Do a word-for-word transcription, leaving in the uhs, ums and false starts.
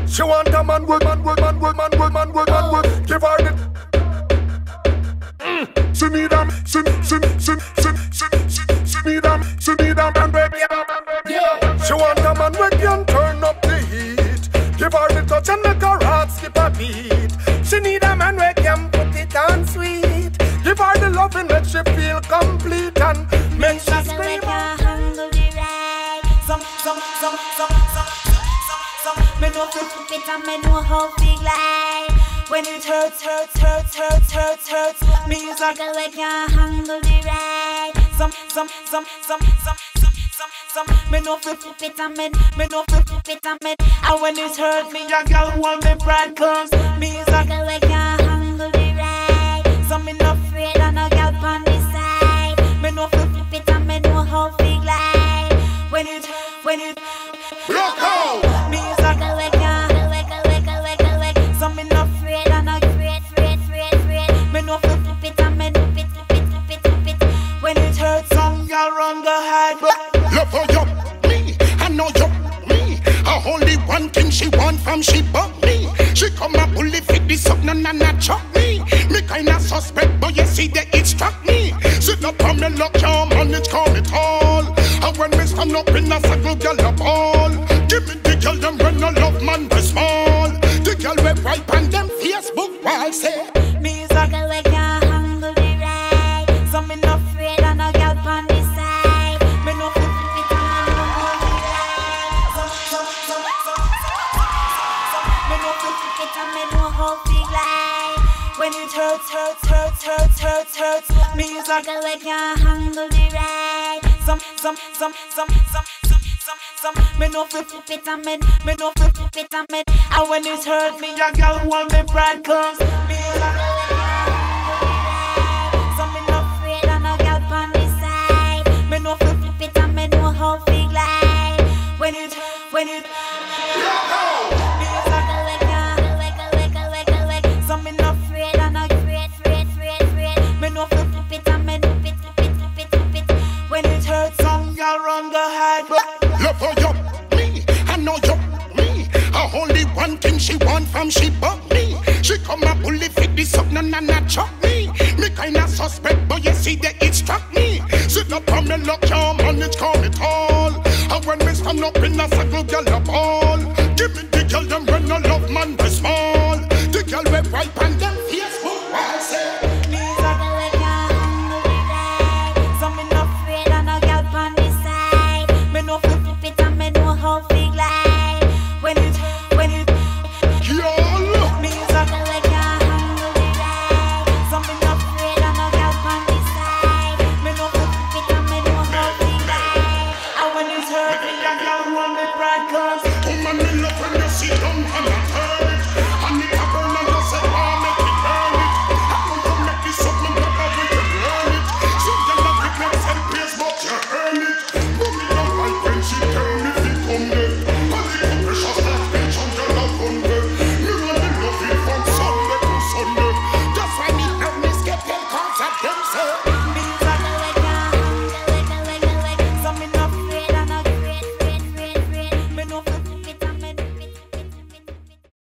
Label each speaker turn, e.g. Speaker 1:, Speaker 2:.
Speaker 1: She want a man good, man good, man good, man good, man good, man good. Give her the. Mm. She need a, she, she, she, she, she, she, she need a, she need a man baby. Yeah. She want a man who can turn up the heat. Give her the touch and make her heart skip a beat. She need a man who can put it on sweet. Give her the loving that she feel complete and make she scream.
Speaker 2: Some, some, some, some, some, some, some. Me know fi flip it and me know how big lie. When it hurts, hurts, hurts, hurts, hurts, hurts. Me is like a way can't handle the ride. Some, some, some, some, some, some, some, some. Me know fi flip it and me, me know fi flip it and me. And when it hurt me, a girl want me pride cause me is like a way can't handle the ride. So me no afraid and a girl on the side. Me know fi flip it and me know how big lie. When it, when it,
Speaker 1: rock out.
Speaker 2: Me is like a way can't, wake a wake a wake a wake. So me no afraid and a afraid, afraid, afraid, afraid. Me no fi flip it and me flip it, flip it, flip it, flip it. When it hurts, some girl run go hide.
Speaker 1: Love for you, me, I know you, me. I only one thing she want from she but me. She come a bully fit this up, no, no, no, chop me. Me kinda suspect, but you see that it struck me. Sit up on me, lock your man, it's call it all. And when me stand up in a circle, girl a ball. Give me the girl them when no love man be small. The girl we wipe on them Facebook wall say.
Speaker 2: Me is like a way can't handle the ride. So me no afraid and a girl on the side. Me no flip it and me no hold the ride. Some, some, some, some, some, some. Me no flip it and me no hold the ride. When it hurts, hurts, hurts, hurts, hurts, hurts. Me is like a way can't handle the ride. Some, some, some, some, some, some, some, some. Me no flip it and me, me no flip it and me. And when it hurt me, a girl want me pride cause me is like a way can't handle the ride. So me no afraid and a girl on the side. Me no flip it and me know how big lie. When it, when it, me is like a way can't, wake a wake a wake a wake. So me no afraid and a afraid, afraid, afraid, afraid. Me no flip it and me flip it, flip it, flip it, flip it. When it hurts, some girl run go hide.
Speaker 1: Love for you, me, I know you, me. I only one thing she want from she but me. She come a bully fit this up, no, no, no, chop me. Me kinda suspect, but you see that it struck me. Sit up on me, lock your man, it's call it all. And when me stand up in a circle, girl